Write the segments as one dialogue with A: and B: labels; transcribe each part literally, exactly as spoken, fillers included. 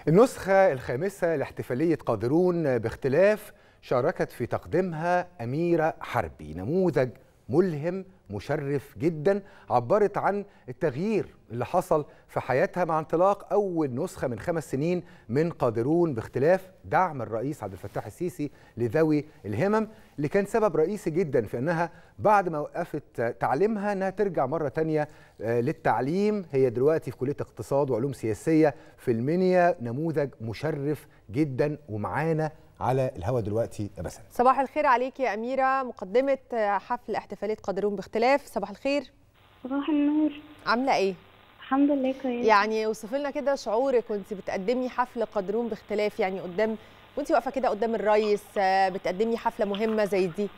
A: النسخة الخامسة لاحتفالية قادرون باختلاف شاركت في تقديمها أميرة حربي، نموذج ملهم مشرف جدا، عبرت عن التغيير اللي حصل في حياتها مع انطلاق أول نسخة من خمس سنين من قادرون باختلاف، دعم الرئيس عبد الفتاح السيسي لذوي الهمم، اللي كان سبب رئيسي جدا في أنها بعد ما وقفت تعليمها أنها ترجع مرة تانية للتعليم. هي دلوقتي في كلية اقتصاد وعلوم سياسية في المنيا، نموذج مشرف جدا ومعانا على الهوا دلوقتي يا بسنت.
B: صباح الخير عليك يا أميرة، مقدمة حفل احتفالية قادرون باختلاف. صباح الخير.
C: صباح النور.
B: عاملة ايه؟
C: الحمد لله كويس.
B: يعني اوصفي لنا كده شعورك وانت بتقدمي حفل قادرون باختلاف، يعني قدام وانت واقفة كده قدام الرئيس بتقدمي حفلة مهمة زي دي.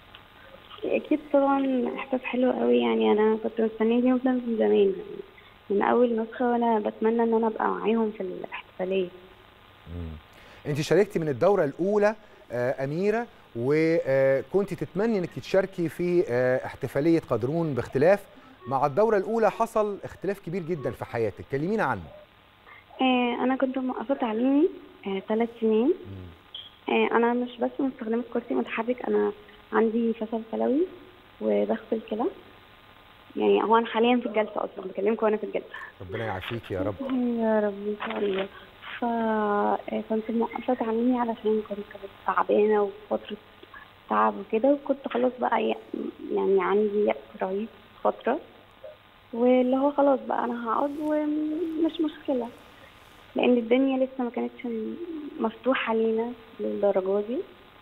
C: اكيد طبعا احساس حلو قوي، يعني انا كنت مستنيه اليوم ده من زمان، يعني من اول نسخة وانا بتمنى ان انا ابقى معاهم في الاحتفالية.
A: امم انت شاركتي من الدورة الأولى أميرة، وكنت تتمني انك تشاركي في احتفالية قادرون باختلاف. مع الدورة الأولى حصل اختلاف كبير جدا في حياتك، كلمينا عنه.
C: انا كنت موقفة تعليمي ثلاث سنين. انا مش بس مستخدمة كرسي متحرك، انا عندي فشل كلوي وضغط الكلى. يعني هو انا حاليا في الجلسة اصلا، بكلمكم وانا في الجلسة.
A: ربنا يعافيك يا رب.
C: يا رب ان شاء الله. فكنت موقفة تعليمي علشان كنت تعبانة وفترة تعب وكده، وكنت خلاص بقى يعني عندي يأس رهيب فترة، واللي هو خلاص بقى أنا هقعد ومش مشكلة، لأن الدنيا لسه ما كانتش مفتوحة لينا للدرجة دي.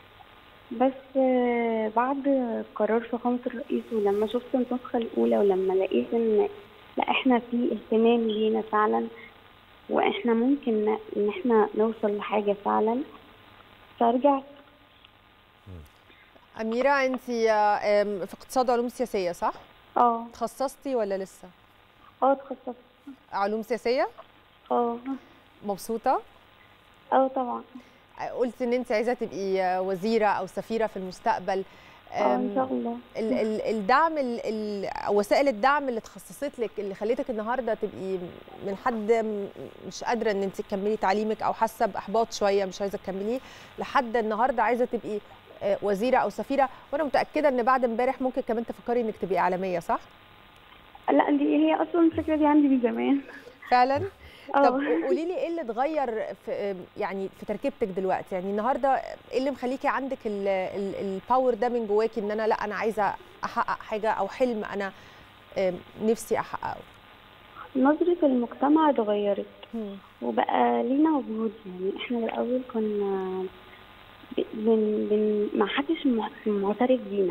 C: بس بعد قرار فخامة الرئيس، ولما شفت النسخة الأولى، ولما لقيت إن لا إحنا في اهتمام لينا فعلا، واحنا ممكن ان احنا نوصل لحاجه فعلا، فرجعت.
B: أميرة، انت في اقتصاد وعلوم سياسية صح؟
C: اه.
B: تخصصتي ولا لسه؟
C: اه اتخصصت
B: علوم سياسية؟
C: اه.
B: مبسوطة؟
C: اه طبعا.
B: قلت ان انت عايزة تبقي وزيرة او سفيرة في المستقبل.
C: اه ان شاء الله.
B: ال ال الدعم ال وسائل الدعم اللي تخصصت لك، اللي خليتك النهارده تبقي من حد مش قادره ان انت تكملي تعليمك او حاسه باحباط شويه مش عايزه تكمليه، لحد النهارده عايزه تبقي وزيره او سفيره، وانا متاكده ان بعد امبارح ممكن كمان تفكري انك تبقي اعلاميه، صح؟
C: لا دي هي اصلا الفكره دي عندي من زمان
B: فعلا. طب قولي لي ايه اللي اتغير في يعني في تركيبتك دلوقتي؟ يعني النهارده ايه اللي مخليكي عندك الباور ده من جواكي، ان انا لا انا عايزه احقق حاجه او حلم انا نفسي احققه؟
C: نظره المجتمع اتغيرت وبقى لينا وجود. يعني احنا الاول كنا بن بن ما حدش معترف بينا،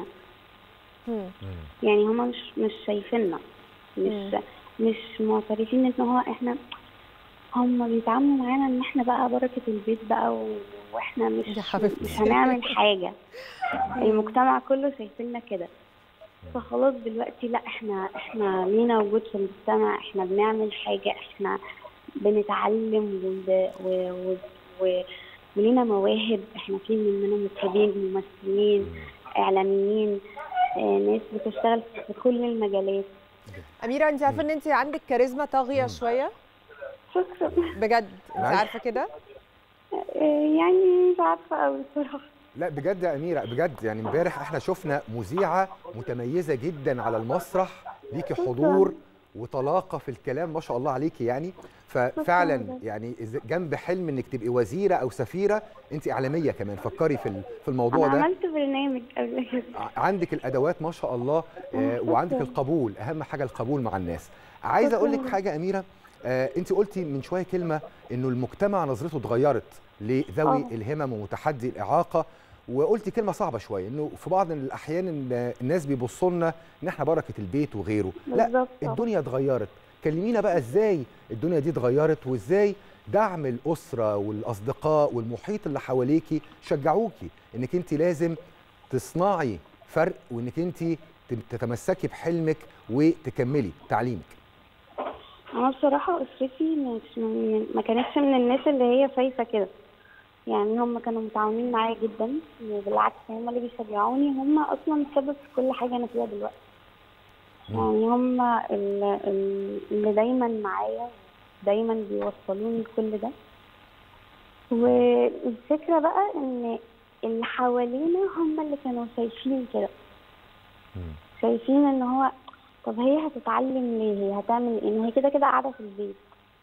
C: يعني هما مش مش شايفيننا، مش مش معترفين ان هو احنا، هم بيتعاملوا معانا ان احنا بقى بركه البيت بقى، واحنا مش مش هنعمل حاجه. المجتمع كله شايفيننا كده، فخلاص دلوقتي لا احنا احنا لينا وجود في المجتمع، احنا بنعمل حاجه، احنا بنتعلم و ولينا مواهب، احنا في مننا مطربين، ممثلين، اعلاميين، ناس بتشتغل في كل المجالات.
B: أميرة، انت عارفه ان انت عندك كاريزما طاغيه شويه؟
C: شكرا.
B: بجد انت عارفه كده؟
C: يعني مش عارفه قوي بصراحه.
A: لا بجد يا أميرة، بجد يعني امبارح احنا شفنا مذيعة متميزة جدا على المسرح، ليكي حضور وطلاقة في الكلام ما شاء الله عليكي، يعني ففعلا يعني جنب حلم انك تبقي وزيرة او سفيرة، انت اعلامية كمان، فكري في في الموضوع
C: أنا
A: ده.
C: عملت برنامج قبل كده.
A: عندك الادوات ما شاء الله، وعندك القبول، اهم حاجة القبول مع الناس. عايزة اقول لك حاجة أميرة، انت قلتي من شوية كلمة انه المجتمع نظرته اتغيرت لذوي أوه. الهمم ومتحدي الإعاقة، وقلتي كلمة صعبة شوية، انه في بعض الأحيان الناس بيبصوا لنا ان احنا بركة البيت وغيره. لا الدنيا اتغيرت، كلمينا بقى ازاي الدنيا دي اتغيرت، وازاي دعم الأسرة والأصدقاء والمحيط اللي حواليكي شجعوكي انك انت لازم تصنعي فرق، وانك انت تتمسكي بحلمك وتكملي تعليمك.
C: انا بصراحه اسرتي مش ما كانتش من الناس اللي هي شايفه كده، يعني هم كانوا متعاونين معايا جدا، وبالعكس هم اللي بيشجعوني، هم اصلا السبب في كل حاجه انا فيها دلوقتي. يعني هم اللي دايما معايا، دايما بيوصلوني كل ده، والفكره بقى ان اللي حوالينا هم اللي كانوا شايفين كده، شايفين ان هو طب هي هتتعلم ليه؟ هي هتعمل ايه؟ ما هي كده كده قاعده في البيت،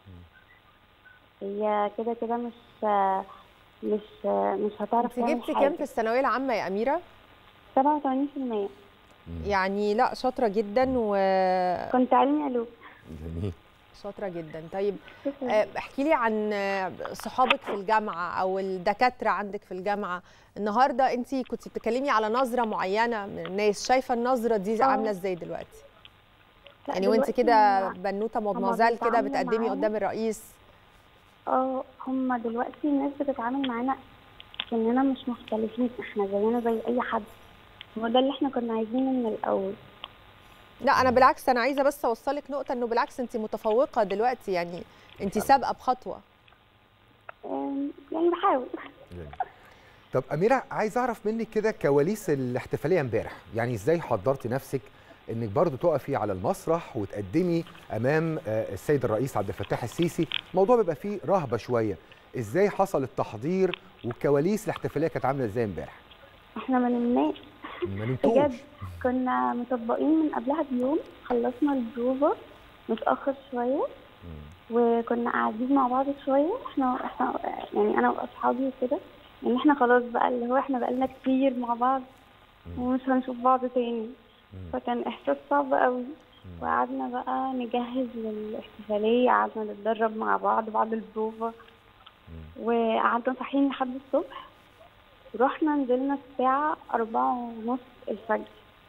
C: هي كده كده مش مش مش هتعرف
B: انت
C: تعمل
B: جبتي
C: حاجه.
B: كام في الثانويه العامه يا اميره؟
C: سبعة وثمانين في المية.
B: يعني لا شاطره جدا. و
C: كنت علمي علوم.
A: جميل.
B: شاطره جدا. طيب احكي لي عن صحابك في الجامعه او الدكاتره عندك في الجامعه. النهارده انت كنت بتتكلمي على نظره معينه من الناس، شايفه النظره دي عامله ازاي دلوقتي؟ يعني وانت كده بنوته مدمزال كده بتقدمي قدام الرئيس.
C: اه هم دلوقتي الناس بتتعامل معانا كأننا مش مختلفين، احنا زينا زي اي حد. هو ده اللي احنا كنا عايزينه من الاول.
B: لا انا بالعكس، انا عايزه بس اوصلك نقطه انه بالعكس انت متفوقه دلوقتي، يعني انت سابقه بخطوه.
C: يعني بحاول.
A: طب أميرة، عايز أعرف منك كده كواليس الاحتفالية امبارح، يعني إزاي حضرتي نفسك إنك برضو تقفي على المسرح وتقدمي أمام السيد الرئيس عبد الفتاح السيسي؟ الموضوع بيبقى فيه رهبة شوية، إزاي حصل التحضير وكواليس الاحتفالية كانت عاملة إزاي امبارح؟
C: إحنا ما نمناش.
A: ما نمتوش.
C: بجد كنا مطبقين من قبلها بيوم، خلصنا البروفا متأخر شوية وكنا قاعدين مع بعض شوية، احنا احنا يعني أنا وأصحابي وكده، يعني احنا خلاص بقى اللي هو احنا بقالنا كتير مع بعض ومش هنشوف بعض تاني، فكان احساس صعب قوي. وقعدنا بقى نجهز للاحتفاليه، قعدنا نتدرب مع بعض بعد البروفا وقعدنا صاحيين لحد الصبح. رحنا نزلنا الساعه أربعة ونص الفجر.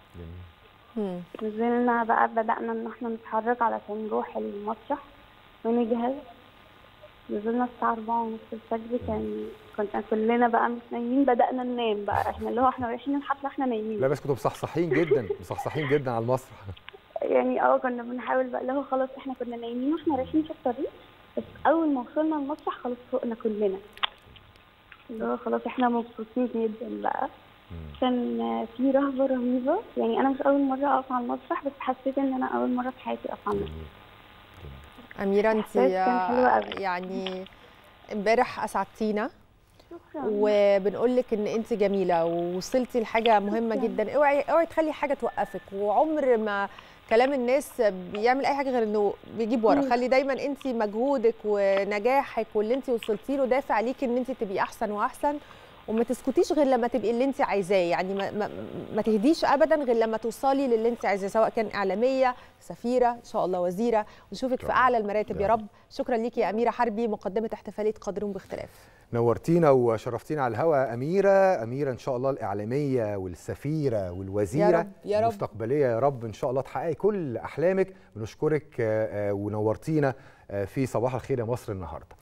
C: نزلنا بقى بدأنا ان احنا نتحرك علشان نروح المسرح ونجهز. نزلنا الساعة أربعة ونص الفجر، كان كنا كلنا بقى مش نايمين، بدأنا ننام بقى، احنا اللي هو احنا رايحين الحفلة احنا نايمين.
A: لا بس كنتوا مصحصحين جدا، مصحصحين جدا على المسرح.
C: يعني اه كنا بنحاول بقى اللي هو خلاص احنا كنا نايمين واحنا رايحين في الطريق، بس أول ما وصلنا المسرح خلاص فوقنا كلنا. اللي هو خلاص احنا مبسوطين جدا بقى. كان في رهبة رهيبة، يعني أنا مش أول مرة أقف على المسرح، بس حسيت إن أنا أول مرة في حياتي أقف على المسرح.
B: أميرة انت يعني امبارح اسعدتينا، وبنقول لك ان انت جميله ووصلتي لحاجه مهمه جدا. اوعي اوعي تخلي حاجه توقفك، وعمر ما كلام الناس بيعمل اي حاجه غير انه بيجيب ورا. خلي دايما انت مجهودك ونجاحك واللي انت وصلتي له دافع ليكي ان انت تبقي احسن واحسن، وما تسكتيش غير لما تبقي اللي انت عايزاه. يعني ما, ما, ما تهديش ابدا غير لما توصلي للي انت عايزاه، سواء كان اعلاميه، سفيره، ان شاء الله وزيره، ونشوفك في اعلى المراتب يا رب. شكرا ليكي يا اميره حربي، مقدمه احتفاليه قادرون باختلاف.
A: نورتينا وشرفتينا على الهواء اميره. اميره ان شاء الله الاعلاميه والسفيره والوزيره
B: يا رب يا رب
A: المستقبليه يا رب، ان شاء الله تحققي كل احلامك. بنشكرك ونورتينا في صباح الخير يا مصر النهارده.